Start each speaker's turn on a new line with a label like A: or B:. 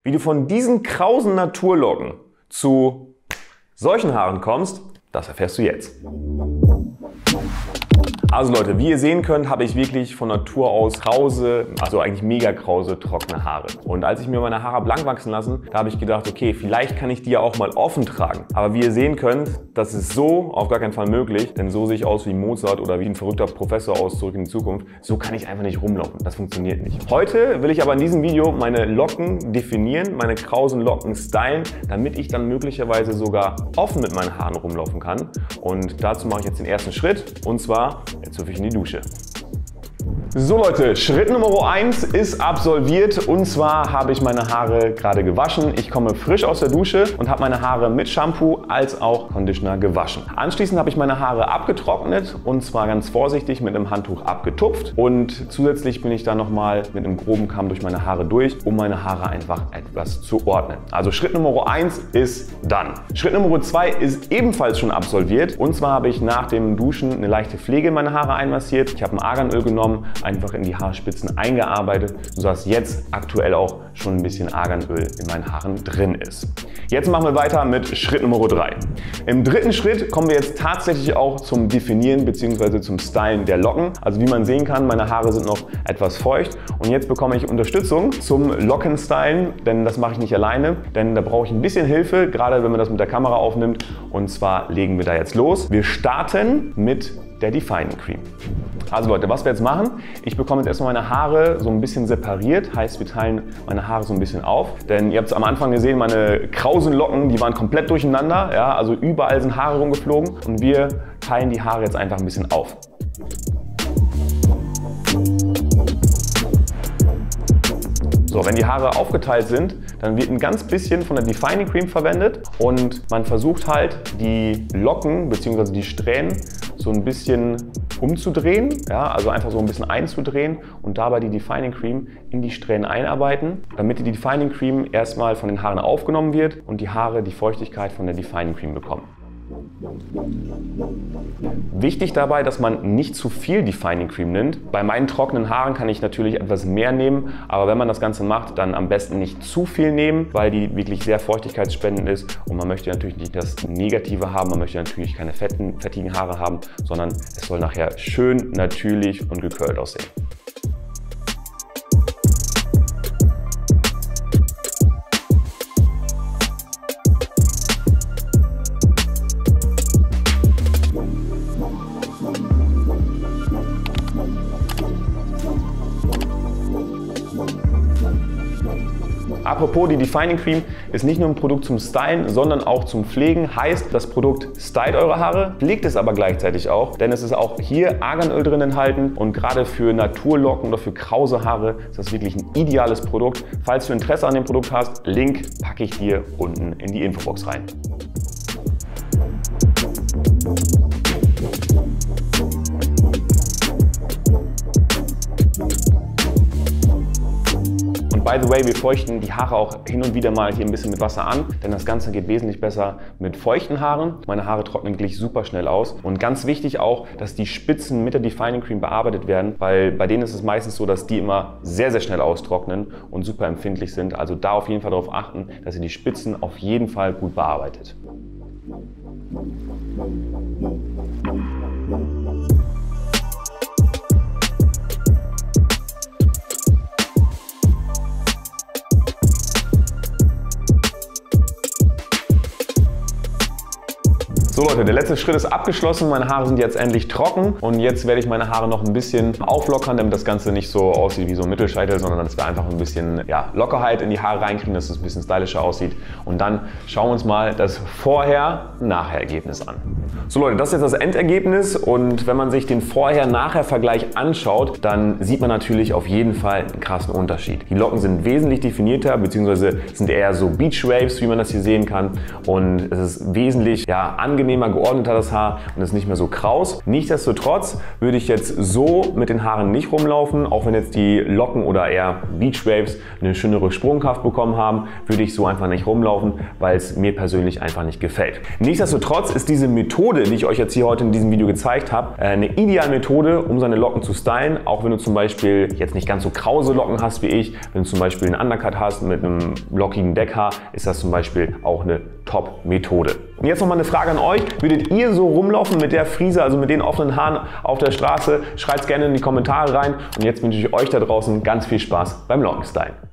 A: Wie du von diesen krausen Naturlocken zu solchen Haaren kommst, das erfährst du jetzt. Also Leute, wie ihr sehen könnt, habe ich wirklich von Natur aus krause, also eigentlich mega krause, trockene Haare. Und als ich mir meine Haare blank wachsen lassen, da habe ich gedacht, okay, vielleicht kann ich die ja auch mal offen tragen. Aber wie ihr sehen könnt, das ist so auf gar keinen Fall möglich, denn so sehe ich aus wie Mozart oder wie ein verrückter Professor aus Zurück in die Zukunft. So kann ich einfach nicht rumlaufen. Das funktioniert nicht. Heute will ich aber in diesem Video meine Locken definieren, meine krausen Locken stylen, damit ich dann möglicherweise sogar offen mit meinen Haaren rumlaufen kann. Und dazu mache ich jetzt den ersten Schritt, und zwar jetzt hüpfe ich in die Dusche. So Leute, Schritt Nummer 1 ist absolviert, und zwar habe ich meine Haare gerade gewaschen. Ich komme frisch aus der Dusche und habe meine Haare mit Shampoo als auch Conditioner gewaschen. Anschließend habe ich meine Haare abgetrocknet, und zwar ganz vorsichtig mit einem Handtuch abgetupft, und zusätzlich bin ich dann nochmal mit einem groben Kamm durch meine Haare durch, um meine Haare einfach etwas zu ordnen. Also Schritt Nummer 1 ist done. Schritt Nummer 2 ist ebenfalls schon absolviert, und zwar habe ich nach dem Duschen eine leichte Pflege in meine Haare einmassiert. Ich habe ein Arganöl genommen, einfach in die Haarspitzen eingearbeitet, sodass jetzt aktuell auch schon ein bisschen Arganöl in meinen Haaren drin ist. Jetzt machen wir weiter mit Schritt Nummer 3. Im dritten Schritt kommen wir jetzt tatsächlich auch zum Definieren bzw. zum Stylen der Locken. Also wie man sehen kann, meine Haare sind noch etwas feucht, und jetzt bekomme ich Unterstützung zum Lockenstylen, denn das mache ich nicht alleine, denn da brauche ich ein bisschen Hilfe, gerade wenn man das mit der Kamera aufnimmt, und zwar legen wir da jetzt los. Wir starten mit der Defining Cream. Also Leute, was wir jetzt machen, ich bekomme jetzt erstmal meine Haare so ein bisschen separiert, heißt wir teilen meine Haare so ein bisschen auf, denn ihr habt es am Anfang gesehen, meine krausen Locken, die waren komplett durcheinander, ja, also überall sind Haare rumgeflogen, und wir teilen die Haare jetzt einfach ein bisschen auf. So, wenn die Haare aufgeteilt sind, dann wird ein ganz bisschen von der Defining Cream verwendet, und man versucht halt die Locken bzw. die Strähnen so ein bisschen umzudrehen, ja, also einfach so ein bisschen einzudrehen und dabei die Defining Cream in die Strähnen einarbeiten, damit die Defining Cream erstmal von den Haaren aufgenommen wird und die Haare die Feuchtigkeit von der Defining Cream bekommen. Wichtig dabei, dass man nicht zu viel Defining Cream nimmt. Bei meinen trockenen Haaren kann ich natürlich etwas mehr nehmen, aber wenn man das Ganze macht, dann am besten nicht zu viel nehmen, weil die wirklich sehr feuchtigkeitsspendend ist, und man möchte natürlich nicht das Negative haben, man möchte natürlich keine fettigen Haare haben, sondern es soll nachher schön natürlich und gekurlt aussehen. Apropos, die Defining Cream ist nicht nur ein Produkt zum Stylen, sondern auch zum Pflegen. Heißt, das Produkt stylt eure Haare, pflegt es aber gleichzeitig auch, denn es ist auch hier Arganöl drin enthalten, und gerade für Naturlocken oder für krause Haare ist das wirklich ein ideales Produkt. Falls du Interesse an dem Produkt hast, Link packe ich dir unten in die Infobox rein. By the way, wir feuchten die Haare auch hin und wieder mal hier ein bisschen mit Wasser an, denn das Ganze geht wesentlich besser mit feuchten Haaren. Meine Haare trocknen wirklich super schnell aus, und ganz wichtig auch, dass die Spitzen mit der Defining Cream bearbeitet werden, weil bei denen ist es meistens so, dass die immer sehr, sehr schnell austrocknen und super empfindlich sind. Also da auf jeden Fall darauf achten, dass ihr die Spitzen auf jeden Fall gut bearbeitet. So Leute, der letzte Schritt ist abgeschlossen. Meine Haare sind jetzt endlich trocken, und jetzt werde ich meine Haare noch ein bisschen auflockern, damit das Ganze nicht so aussieht wie so ein Mittelscheitel, sondern dass wir einfach ein bisschen Lockerheit in die Haare reinkriegen, dass es ein bisschen stylischer aussieht. Und dann schauen wir uns mal das Vorher-Nachher-Ergebnis an. So Leute, das ist jetzt das Endergebnis, und wenn man sich den Vorher-Nachher-Vergleich anschaut, dann sieht man natürlich auf jeden Fall einen krassen Unterschied. Die Locken sind wesentlich definierter, beziehungsweise sind eher so Beach Waves, wie man das hier sehen kann, und es ist wesentlich angenehmer angenehmer, geordneter das Haar und ist nicht mehr so kraus. Nichtsdestotrotz würde ich jetzt so mit den Haaren nicht rumlaufen, auch wenn jetzt die Locken oder eher Beach Waves eine schönere Sprungkraft bekommen haben, würde ich so einfach nicht rumlaufen, weil es mir persönlich einfach nicht gefällt. Nichtsdestotrotz ist diese Methode, die ich euch jetzt hier heute in diesem Video gezeigt habe, eine ideale Methode, um seine Locken zu stylen, auch wenn du zum Beispiel jetzt nicht ganz so krause Locken hast wie ich, wenn du zum Beispiel einen Undercut hast mit einem lockigen Deckhaar, ist das zum Beispiel auch eine Top-Methode. Und jetzt noch mal eine Frage an euch. Würdet ihr so rumlaufen mit der Frise, also mit den offenen Haaren auf der Straße? Schreibt es gerne in die Kommentare rein. Und jetzt wünsche ich euch da draußen ganz viel Spaß beim Lockenstylen.